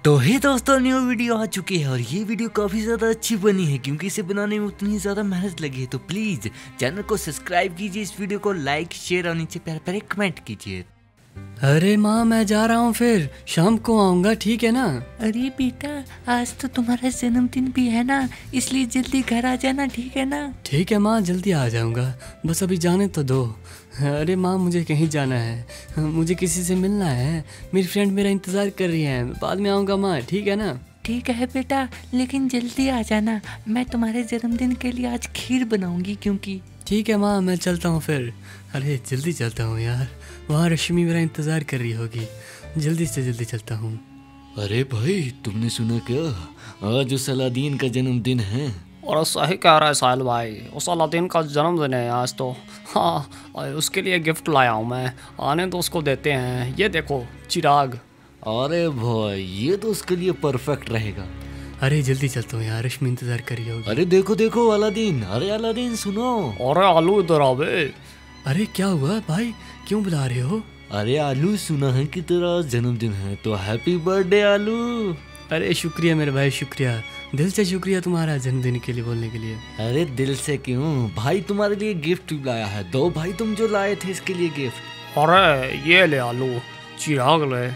तो हे दोस्तों, new video आ चुकी है और ये वीडियो काफ़ी ज़्यादा अच्छी बनी है क्योंकि इसे बनाने में उतनी ज़्यादा मेहनत लगी है। तो प्लीज़ चैनल को सब्सक्राइब कीजिए, इस वीडियो को लाइक शेयर और नीचे प्यारे प्यारे कमेंट कीजिए। अरे माँ, मैं जा रहा हूँ, फिर शाम को आऊँगा, ठीक है ना? अरे बेटा, आज तो तुम्हारा जन्मदिन भी है ना, इसलिए जल्दी घर आ जाना, ठीक है ना? ठीक है माँ, जल्दी आ जाऊँगा, बस अभी जाने तो दो। अरे माँ, मुझे कहीं जाना है, मुझे किसी से मिलना है, मेरी फ्रेंड मेरा इंतज़ार कर रही है, बाद में आऊँगा माँ, ठीक है ना? ठीक है बेटा, लेकिन जल्दी आ जाना, मैं तुम्हारे जन्मदिन के लिए आज खीर बनाऊंगी क्योंकि। ठीक है माँ, मैं चलता हूँ फिर। अरे जल्दी चलता हूँ यार, वहाँ रश्मि मेरा इंतज़ार कर रही होगी, जल्दी से जल्दी चलता हूँ। अरे भाई, तुमने सुना क्या? आज उस अलादीन का जन्मदिन है। और सही कह रहा है साहिल भाई, उस अलादीन का जन्मदिन है आज तो। हाँ, और उसके लिए गिफ्ट लाया हूँ मैं, आने तो उसको देते हैं। ये देखो चिराग। अरे भाई, ये तो उसके लिए परफेक्ट रहेगा। अरे जल्दी चलता हूँ यार, रश्मि इंतज़ार कर रही होगी। अरे देखो देखो अलादीन, अरे अलादीन सुनो। अरे आलू इधर आवे। अरे क्या हुआ भाई, क्यों बुला रहे हो? अरे आलू, सुना है कि तेरा जन्मदिन है, तो हैप्पी बर्थडे आलू। अरे शुक्रिया मेरे भाई, शुक्रिया, दिल से शुक्रिया तुम्हारा जन्मदिन के लिए बोलने के लिए। अरे दिल से क्यों भाई, तुम्हारे लिए गिफ्ट भी लाया है। दो भाई तुम जो लाए थे इसके लिए गिफ्ट। अरे ये ले आलू, चिराग ले।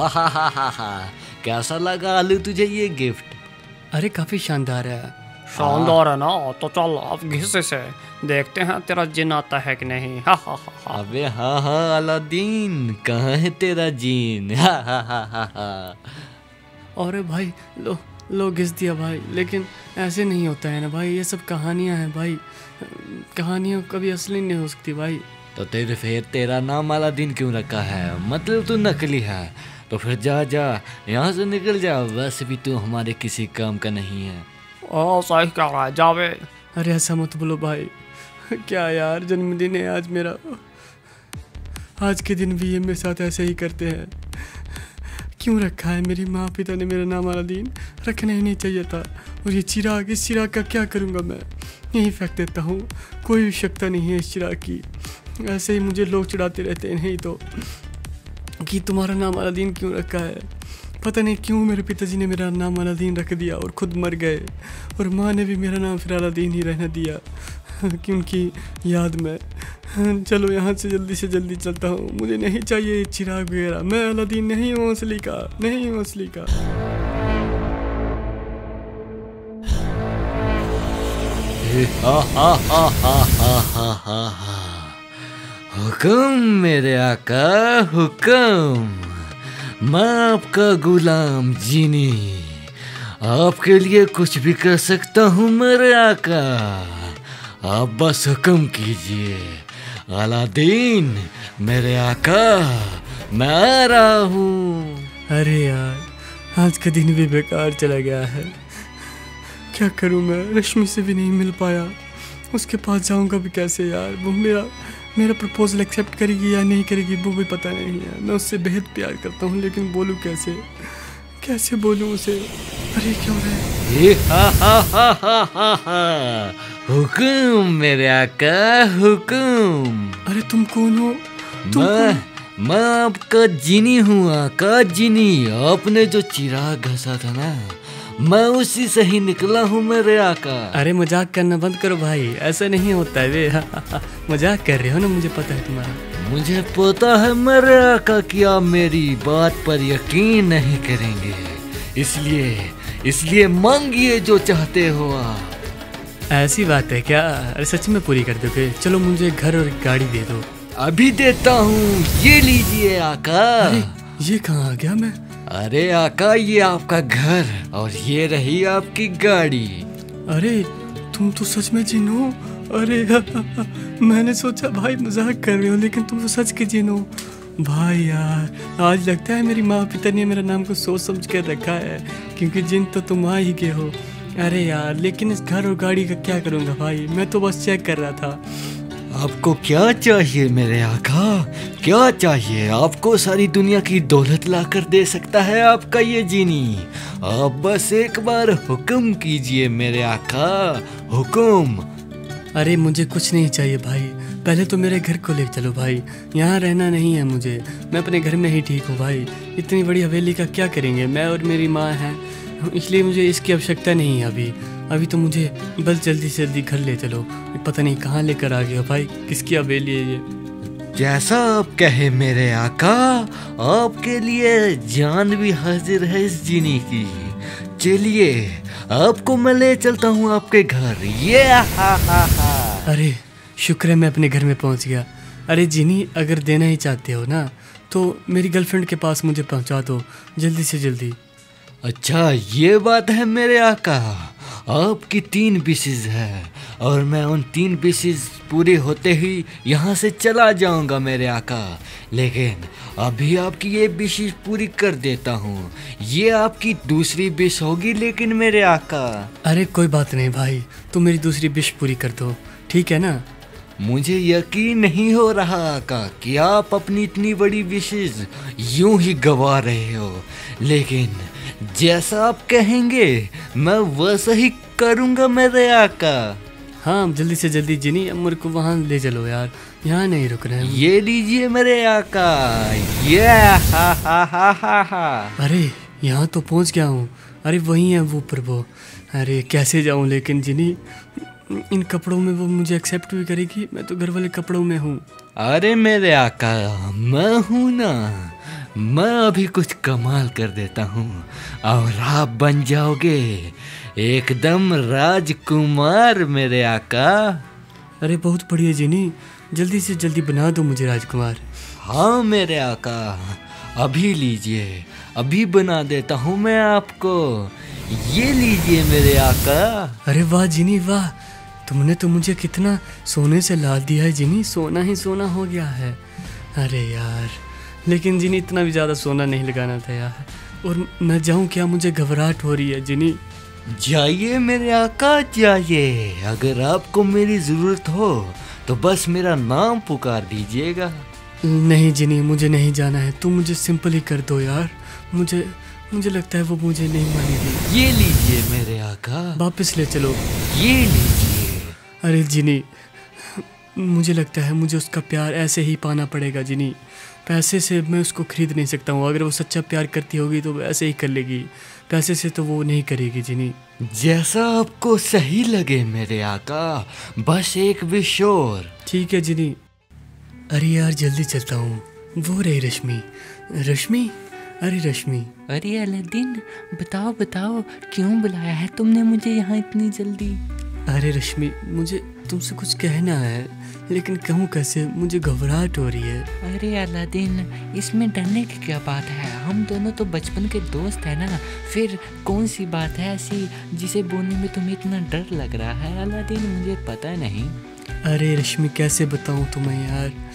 हा, कैसा लगा आलू तुझे ये गिफ्ट? अरे काफ़ी शानदार है। शानदार है ना, तो चल अब घिसे से देखते हैं तेरा जिन आता है कि नहीं। हा। अबे हाँ अलादीन, कहाँ है तेरा जीन? हा। अरे भाई, लो घिस दिया भाई, लेकिन ऐसे नहीं होता है ना भाई, ये सब कहानियाँ हैं भाई, कहानियाँ कभी असली नहीं हो सकती भाई। तो फिर तेरा नाम अलादीन क्यों रखा है? मतलब तू नकली है। तो फिर जा यहाँ से निकल जा, वैसे भी तू हमारे किसी काम का नहीं है। ओ सही कह रहा है, जावे। अरे ऐसा मत बोलो भाई, क्या यार, जन्मदिन है आज मेरा, आज के दिन भी ये मेरे साथ ऐसे ही करते हैं। क्यों रखा है? मेरी माँ पिता ने मेरा नाम अलादीन रखना ही नहीं चाहिए था। और ये चिराग, इस चिराग का क्या करूँगा मैं? यहीं फेंक देता हूँ, कोई आवश्यकता नहीं है इस चिराग की। ऐसे ही मुझे लोग चिढ़ाते रहते हैं, नहीं तो कि तुम्हारा नाम अलादीन क्यों रखा है। पता नहीं क्यों मेरे पिताजी ने मेरा नाम अलादीन रख दिया और ख़ुद मर गए, और माँ ने भी मेरा नाम फिर अलादीन ही रहने दिया क्योंकि याद में। चलो यहाँ से जल्दी चलता हूँ, मुझे नहीं चाहिए चिराग वगैरह, मैं अलादीन नहीं हूँ असली का, नहीं हूँ असली का। हुक्म मेरे आका, हुक्म। मैं आपका गुलाम जीनी, आपके लिए कुछ भी कर सकता हूँ मेरे आका, आप बस हुक्म कीजिए। अलादीन मेरे आका, मैं आ रहा हूँ। अरे यार, आज का दिन भी बेकार चला गया है, क्या करूँ मैं? रश्मि से भी नहीं मिल पाया, उसके पास जाऊँगा भी कैसे यार? वो मेरा प्रपोजल एक्सेप्ट करेगी या नहीं करेगी वो भी पता नहीं है। मैं उससे बेहद प्यार करता हूँ, लेकिन बोलूँ कैसे बोलूँ उसे? अरे क्या हो रहा है? हुक्म मेरे आका, हुक्म। अरे तुम कौन हो? मैं आपका जीनी हूँ आका, जीनी। आपने जो चिराग घसा था ना, मैं उसी से ही निकला हूँ मेरे आका। अरे मजाक करना बंद करो भाई, ऐसा नहीं होता है वे। मजाक कर रहे हो ना, मुझे पता है तुम्हारा। मुझे पता है मेरे आका कि आप मेरी बात पर यकीन नहीं करेंगे, इसलिए मांगिए जो चाहते हो आप। ऐसी बात है क्या? अरे सच में पूरी कर दोगे? चलो मुझे घर और गाड़ी दे दो। अभी देता हूँ, ये लीजिए आका। अरे ये कहाँ आ गया मैं? अरे आका, ये आपका घर और ये रही आपकी गाड़ी। अरे तुम तो सच में जिन हो। अरे मैंने सोचा भाई मजाक कर रहे हो, लेकिन तुम तो सच के जिन हो भाई। यार आज लगता है मेरी माँ पिता ने मेरा नाम को सोच समझ कर रखा है, क्योंकि जिन तो तुम आ ही गए हो। अरे यार, लेकिन इस घर और गाड़ी का क्या करूँगा भाई? मैं तो बस चेक कर रहा था। आपको क्या चाहिए मेरे आका, क्या चाहिए? आपको सारी दुनिया की दौलत लाकर दे सकता है आपका ये जीनी। आप बस एक बार हुक्म कीजिए मेरे आका, हुक्म। अरे मुझे कुछ नहीं चाहिए भाई, पहले तो मेरे घर को ले चलो भाई, यहाँ रहना नहीं है मुझे, मैं अपने घर में ही ठीक हूँ भाई। इतनी बड़ी हवेली का क्या करेंगे, मैं और मेरी माँ हैं, इसलिए मुझे इसकी आवश्यकता नहीं है अभी तो मुझे बस जल्दी से जल्दी घर ले चलो। पता नहीं कहाँ लेकर आ गया भाई, किसकी हवेली है ये। जैसा आप कहे मेरे आका, आपके लिए जान भी हाजिर है इस जीनी की। चलिए आपको मैं ले चलता हूँ आपके घर। ये हा। अरे शुक्र है मैं अपने घर में पहुँच गया। अरे जीनी, अगर देना ही चाहते हो ना तो मेरी गर्लफ्रेंड के पास मुझे पहुँचा दो जल्दी से जल्दी। अच्छा ये बात है मेरे आका, आपकी 3 विशेष है और मैं उन 3 विशेष पूरे होते ही यहाँ से चला जाऊँगा मेरे आका। लेकिन अभी आपकी ये विशेष पूरी कर देता हूँ, ये आपकी दूसरी विश होगी लेकिन मेरे आका। अरे कोई बात नहीं भाई, तुम मेरी दूसरी विश पूरी कर दो, ठीक है ना। मुझे यकीन नहीं हो रहा आका कि आप अपनी इतनी बड़ी विशेष यूं ही गवा रहे हो, लेकिन जैसा आप कहेंगे मैं वैसा ही करूँगा मेरे आका। हाँ जल्दी से जल्दी जीनी, अब मेरे को वहाँ ले चलो यार, यहाँ नहीं रुक रहे हैं। ये लीजिए मेरे आका। ये हा। अरे यहाँ तो पहुँच गया हूँ। अरे वही है वो प्रभु। अरे कैसे जाऊँ लेकिन जीनी, इन कपड़ों में वो मुझे एक्सेप्ट भी करेगी? मैं तो घर वाले कपड़ों में हूँ। अरे मेरे आका मैं हूँ ना, मैं अभी कुछ कमाल कर देता हूँ और आप बन जाओगे एकदम राजकुमार मेरे आका। अरे बहुत बढ़िया जीनी, जल्दी से जल्दी बना दो मुझे राजकुमार। हाँ मेरे आका, अभी लीजिए, अभी बना देता हूँ मैं आपको। ये लीजिए मेरे आका। अरे वाह जीनी वाह, तुमने तो मुझे कितना सोने से लाद दिया है जीनी, सोना ही सोना हो गया है। अरे यार, लेकिन जीनी इतना भी ज़्यादा सोना नहीं लगाना था यार। और मैं जाऊँ क्या, मुझे घबराहट हो रही है जीनी। जाइए मेरे आका जाइए, अगर आपको मेरी ज़रूरत हो तो बस मेरा नाम पुकार दीजिएगा। नहीं जीनी, मुझे नहीं जाना है, तुम मुझे सिंपल ही कर दो यार। मुझे लगता है वो मुझे नहीं मानेगी। ये लीजिए मेरे आका, वापस ले चलो। ये लीजिए। अरे जीनी, मुझे लगता है मुझे उसका प्यार ऐसे ही पाना पड़ेगा जीनी, पैसे से मैं उसको खरीद नहीं सकता हूँ। अगर वो सच्चा प्यार करती होगी तो ऐसे ही कर लेगी, पैसे से तो वो नहीं करेगी जीनी। जैसा आपको सही लगे मेरे आका, बस एक विश और। ठीक है जीनी। अरे यार जल्दी चलता हूँ, वो रही रश्मि। अरे रश्मि। अरे अलादीन, बताओ क्यों बुलाया है तुमने मुझे यहाँ इतनी जल्दी? अरे रश्मि, मुझे तुमसे कुछ कहना है, लेकिन कहूँ कैसे, मुझे घबराहट हो रही है। अरे अलादीन, इसमें डरने की क्या बात है, हम दोनों तो बचपन के दोस्त हैं ना, फिर कौन सी बात है ऐसी जिसे बोलने में तुम्हें इतना डर लग रहा है? अलादीन मुझे पता नहीं। अरे रश्मि, कैसे बताऊँ तुम्हें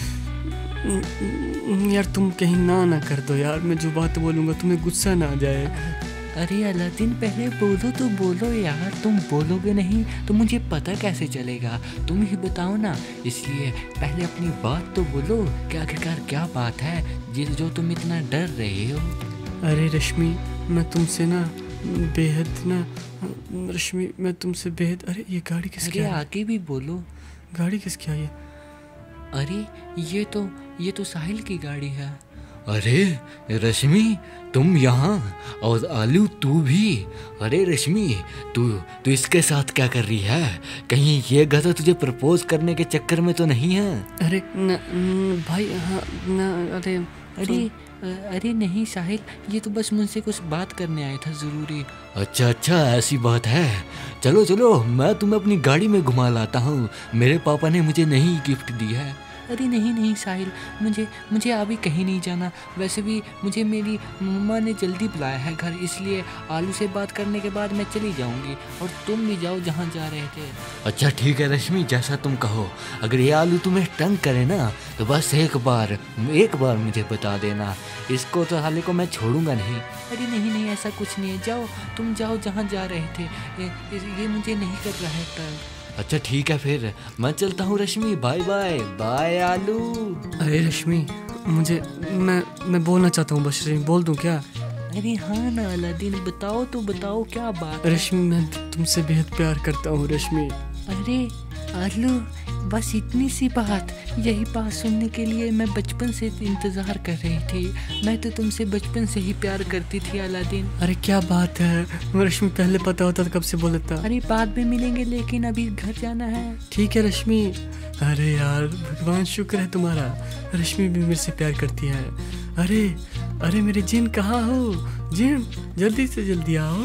यार तुम कहीं ना कर दो यार, मैं जो बात बोलूँगा तुम्हें गुस्सा ना आ जाए। अरे अलादीन पहले बोलो तो बोलो यार, तुम बोलोगे नहीं तो मुझे पता कैसे चलेगा, तुम ही बताओ ना, इसलिए पहले अपनी बात तो बोलो कि आखिरकार क्या बात है जो तुम इतना डर रहे हो? अरे रश्मि, मैं तुमसे ना बेहद ना, रश्मि मैं तुमसे बेहद। अरे ये गाड़ी किसकी है? आगे भी बोलो। गाड़ी किसकी है ये? अरे ये तो साहिल की गाड़ी है। अरे रश्मि तुम यहाँ, और आलू तू भी। अरे रश्मि तू इसके साथ क्या कर रही है? कहीं ये गधा तुझे प्रपोज करने के चक्कर में तो नहीं है? अरे न भाई, हाँ न, अरे नहीं साहिल, ये तो बस मुझसे कुछ बात करने आया था ज़रूरी। अच्छा ऐसी बात है। चलो मैं तुम्हें अपनी गाड़ी में घुमा लाता हूँ, मेरे पापा ने मुझे नई गिफ्ट दी है। अरे नहीं साहिल, मुझे अभी कहीं नहीं जाना, वैसे भी मुझे मेरी मम्मा ने जल्दी बुलाया है घर, इसलिए आलू से बात करने के बाद मैं चली जाऊंगी और तुम भी जाओ जहाँ जा रहे थे। अच्छा ठीक है रश्मि, जैसा तुम कहो। अगर ये आलू तुम्हें तंग करे ना तो बस एक बार मुझे बता देना, इसको तो हाले को मैं छोड़ूंगा नहीं। अरे नहीं ऐसा कुछ नहीं है, तुम जाओ जहाँ जा रहे थे, ये मुझे नहीं कर रहा है तंग। अच्छा ठीक है फिर मैं चलता हूँ रश्मि, बाय आलू। अरे रश्मि, मैं बोलना चाहता हूँ, बस रश्मि बोल दूँ क्या? अरे हाँ ना अलादीन, बताओ क्या बात? रश्मि मैं तुमसे बेहद प्यार करता हूँ रश्मि। अरे आलू, बस इतनी सी बात, यही बात सुनने के लिए मैं बचपन से इंतज़ार कर रही थी। मैं तो तुमसे बचपन से ही प्यार करती थी अलादीन। अरे क्या बात है रश्मि, पहले पता होता तो कब से बोल देता। अरे बाद में मिलेंगे, लेकिन अभी घर जाना है। ठीक है रश्मि। अरे यार भगवान शुक्र है तुम्हारा, रश्मि भी मेरे से प्यार करती है। अरे अरे मेरे जिन कहाँ हो? जिन जल्दी से जल्दी आओ।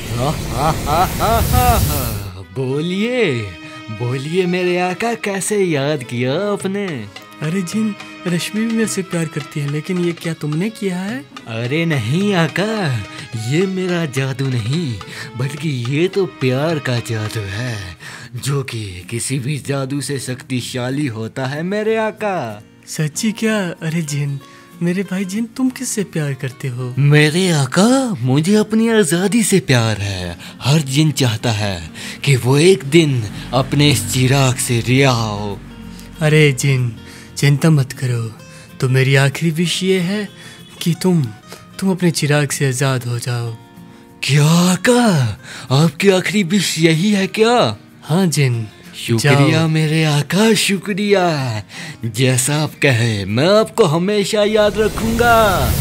बोलिए बोलिए मेरे आका, कैसे याद किया आपने? अरे जिन, रश्मि भी मेरे से प्यार करती है, लेकिन ये क्या तुमने किया है? अरे नहीं आका, ये मेरा जादू नहीं, बल्कि ये तो प्यार का जादू है, जो कि किसी भी जादू से शक्तिशाली होता है मेरे आका। सच्ची क्या? अरे जिन, मेरे भाई जिन, तुम किससे प्यार करते हो? मेरे आका, मुझे अपनी आज़ादी से प्यार है। हर जिन चाहता है कि वो एक दिन अपने इस चिराग से रिहा हो। अरे जिन, चिंता मत करो, तो मेरी आखिरी विश ये है कि तुम अपने चिराग से आज़ाद हो जाओ। क्या आका, आपकी आखिरी विश यही है क्या? हाँ जिन, शुक्रिया जाओ। मेरे आका, शुक्रिया। जैसा आप कहे मैं आपको हमेशा याद रखूंगा।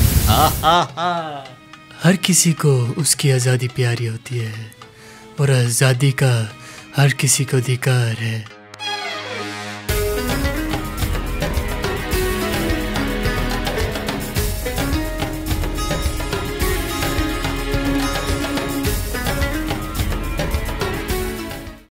हर किसी को उसकी आज़ादी प्यारी होती है, और आज़ादी का हर किसी को अधिकार है।